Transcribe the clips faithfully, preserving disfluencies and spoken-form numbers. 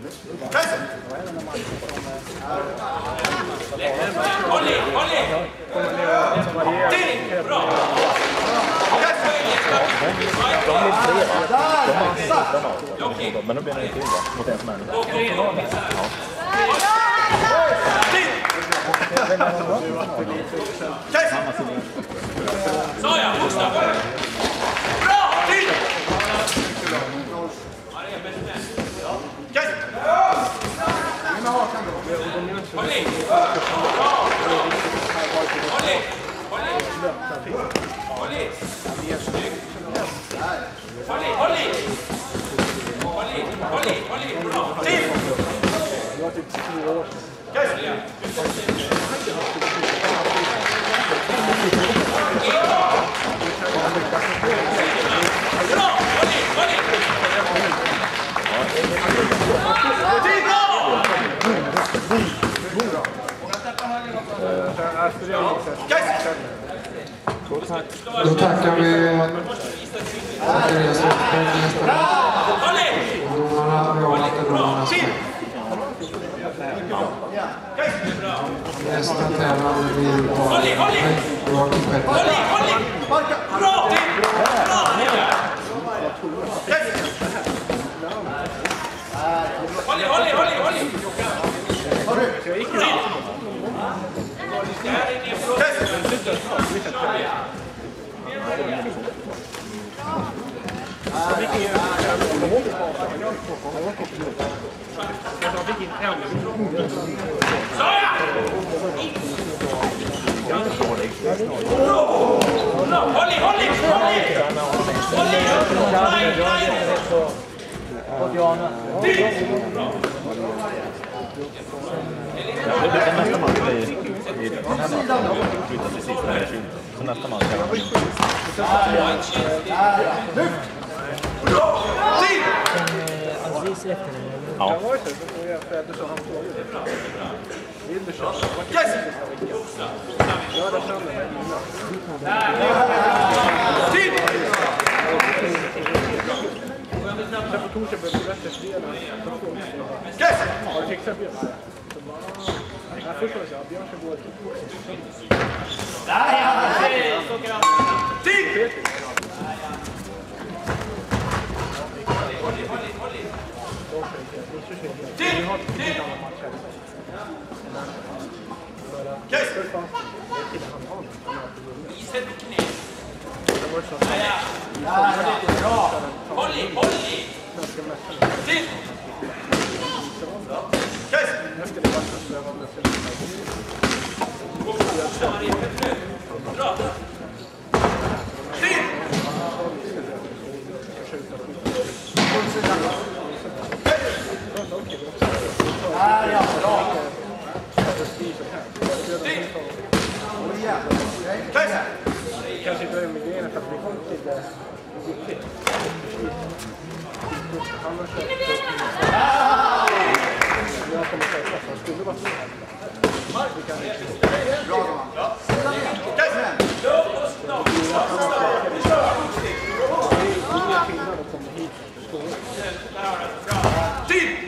Håll i, håll i! Till! Bra! Men då blir det inte in mot en som är nu. Så ja, Gustav! Bra! Till! Håll i! Håll i! Håll i! Håll i! Håll i! Håll i! Håll i! Håll i! Håll i! Bra! Till! Bra! Håll i! Håll i! Då tackar vi Andreas Lindqvist nästa och domarna Rånat och domarna nästa tävlande blir Joakim Petter. Bra! Håll i, håll i, håll i, håll i! Håll i, håll i! Det blir nästa match i den här matchen. Flyttar till sista med tjugo. Så nästa match kan man inte. Aziz efter den. Ja. Håll i, håll i! Till! Bra! Till! Där ja, bra! Kanske inte med grejerna för att vi kom till det viktigt. Han har köpt jag kommer säga att han skulle vara så här. Vi kan inte. Bra man. Sidan igen. Det är ingen skillnad att komma hit och stå. Till!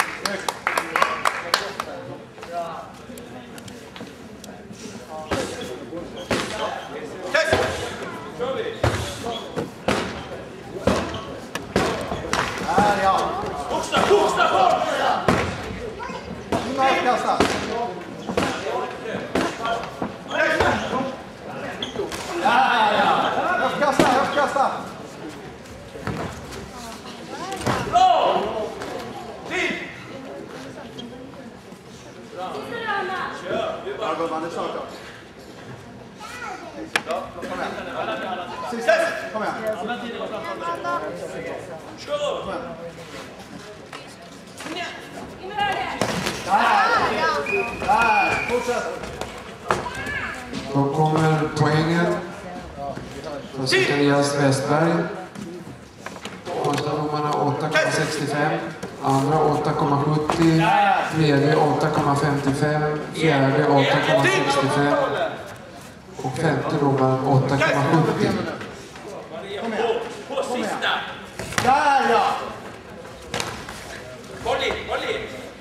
Där ja. Boksta, boksta, bort! In och avkasta. Där ja. Höftkasta, höftkasta. Bra! Till! Ja, gumman, det är snart klart. Kom igen. Sista. Kom igen. Kör! Kom igen. Där! Där! Fortsätt! Då kommer poängen för Zacharias Westberg. Första domarna åtta komma sextiofem, andra åtta komma sjuttio, tredje åtta komma femtiofem, fjärde åtta komma sextiofem och femte domaren åtta komma sjuttio. Kom igen. På, på sista! Där ja! Håll i, håll i!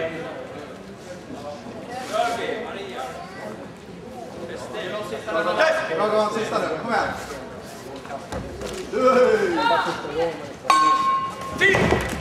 Derby, Maria. Bra gång, sista nu. Kom igen. Tid!